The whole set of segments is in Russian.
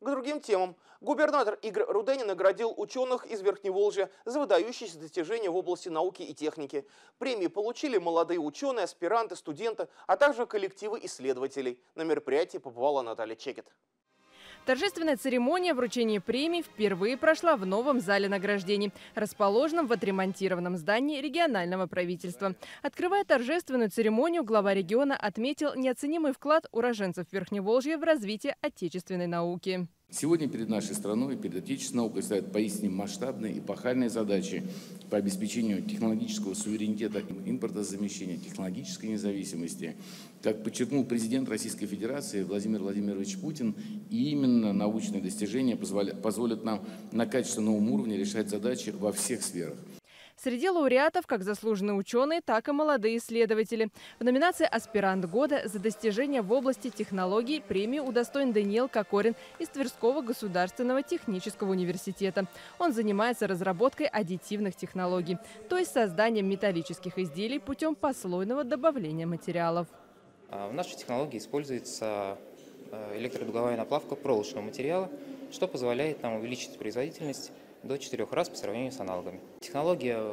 К другим темам. Губернатор Игорь Руденин наградил ученых из Верхневолжья за выдающиеся достижения в области науки и техники. Премии получили молодые ученые, аспиранты, студенты, а также коллективы исследователей. На мероприятии побывала Наталья Чекет. Торжественная церемония вручения премий впервые прошла в новом зале награждений, расположенном в отремонтированном здании регионального правительства. Открывая торжественную церемонию, глава региона отметил неоценимый вклад уроженцев Верхневолжья в развитие отечественной науки. Сегодня перед нашей страной, перед отечественной наукой стоят поистине масштабные эпохальные задачи по обеспечению технологического суверенитета, импортозамещения, технологической независимости. Как подчеркнул президент Российской Федерации Владимир Владимирович Путин, именно научные достижения позволят нам на качественном уровне решать задачи во всех сферах. Среди лауреатов как заслуженные ученые, так и молодые исследователи. В номинации «Аспирант года» за достижения в области технологий премию удостоен Даниил Кокорин из Тверского государственного технического университета. Он занимается разработкой аддитивных технологий, то есть созданием металлических изделий путем послойного добавления материалов. В нашей технологии используется электродуговая наплавка проволочного материала, что позволяет нам увеличить производительность до 4 раз по сравнению с аналогами. Технология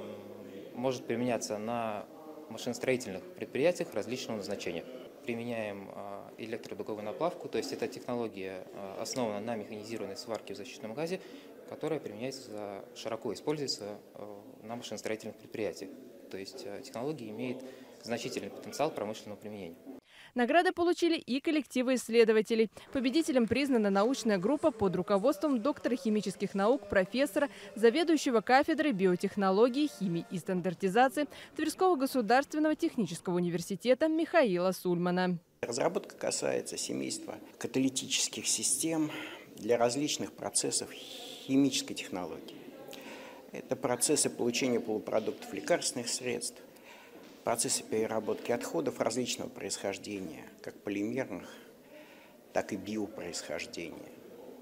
может применяться на машиностроительных предприятиях различного назначения. Применяем электродуговую наплавку, то есть эта технология основана на механизированной сварке в защитном газе, которая применяется, широко используется на машиностроительных предприятиях. То есть технология имеет значительный потенциал промышленного применения. Награды получили и коллективы исследователей. Победителем признана научная группа под руководством доктора химических наук, профессора, заведующего кафедрой биотехнологии, химии и стандартизации Тверского государственного технического университета Михаила Сульмана. Разработка касается семейства каталитических систем для различных процессов химической технологии. Это процессы получения полупродуктов лекарственных средств, процессы переработки отходов различного происхождения, как полимерных, так и биопроисхождения.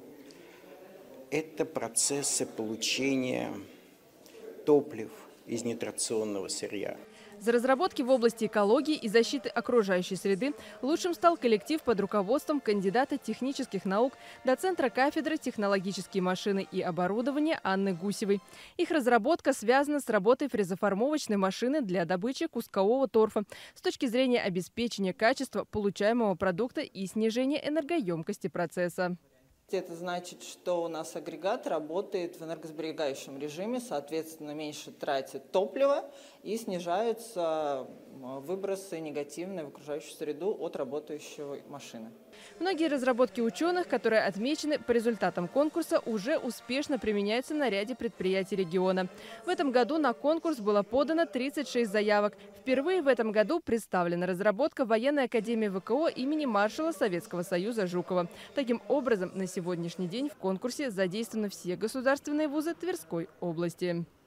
Это процессы получения топлив из нетрадиционного сырья. За разработки в области экологии и защиты окружающей среды лучшим стал коллектив под руководством кандидата технических наук, доцентра кафедры технологические машины и оборудование Анны Гусевой. Их разработка связана с работой фрезоформовочной машины для добычи кускового торфа с точки зрения обеспечения качества получаемого продукта и снижения энергоемкости процесса. Это значит, что у нас агрегат работает в энергосберегающем режиме, соответственно, меньше тратит топлива и снижаются выбросы негативные в окружающую среду от работающей машины. Многие разработки ученых, которые отмечены по результатам конкурса, уже успешно применяются на ряде предприятий региона. В этом году на конкурс было подано 36 заявок. Впервые в этом году представлена разработка военной академии ВКО имени маршала Советского Союза Жукова. Таким образом, на сегодняшний день в конкурсе задействованы все государственные вузы Тверской области.